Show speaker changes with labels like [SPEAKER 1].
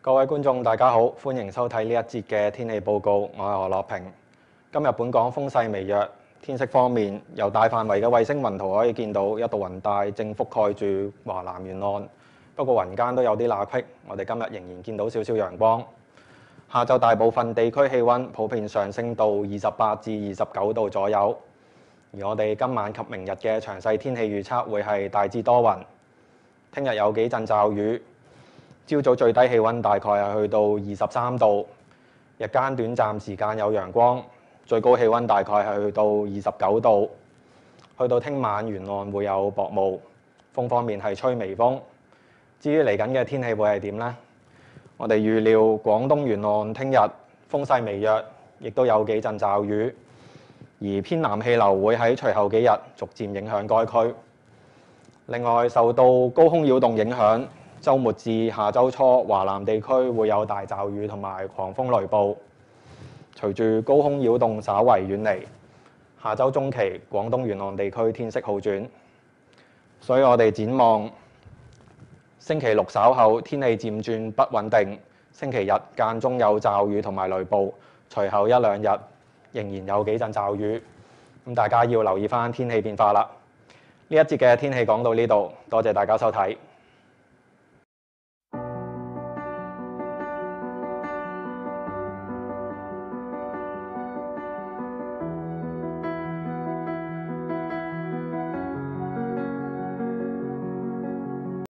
[SPEAKER 1] 各位觀眾，大家好，歡迎收睇呢一節嘅天氣報告。我係何樂平。今日本港風勢微弱，天色方面，由大範圍嘅衛星雲圖可以見到，一道雲帶正覆蓋住華南沿岸。不過雲間都有啲罅隙，我哋今日仍然見到少少陽光。下晝大部分地區氣温普遍上升到28至29度左右。而我哋今晚及明日嘅詳細天氣預測會係大致多雲，聽日有幾陣驟雨。朝早最低氣温大概係去到23度，日間短暫時間有陽光，最高氣温大概係去到29度。去到聽晚沿岸會有薄霧，風方面係吹微風。至於嚟緊嘅天氣會係點呢？我哋預料廣東沿岸聽日風勢微弱，亦都有幾陣驟雨，而偏南氣流會喺隨後幾日逐漸影響該區。另外，受到高空擾動影響，週末至下週初華南地區會有大驟雨同埋狂風雷暴。隨住高空擾動稍為遠離，下週中期廣東沿岸地區天色好轉，所以我哋展望星期六稍後天氣漸轉不穩定，星期日間中有驟雨同埋雷暴，隨後一兩日仍然有幾陣驟雨，咁大家要留意返天氣變化啦。呢一節嘅天氣講到呢度，多謝大家收睇。